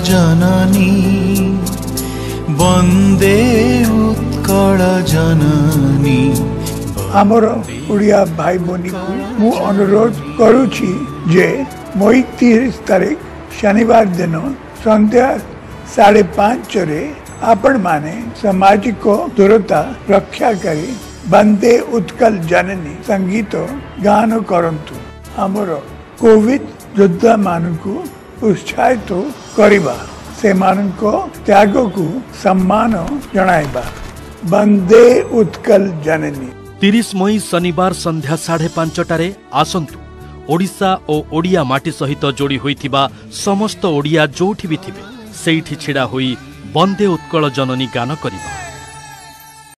जननी वंदे उत्कल जननी। आमर उड़िया भाई बहनी को मु अनुरोध करुछि जे मई 30 तारीख शनिवार दिन संध्या 5:30 रे आपण माने सामाजिक दूरता रक्षा करी वंदे उत्कल जननी संगीत गान करंतु। आमर कोविड योद्धा मानकु उत्साहित करिबा से मानको त्याग को सम्मान जणाइबा। वंदे उत्कल जननी। 30 मई शनिवार संध्या 5:30 आसंतु ओडिशा और ओडिया माटी सहित जोड़ी होइथिबा समस्त ओडिया जोठी भी थिबे सेठी छिड़ा होई वंदे उत्कल जननी गान करिबा।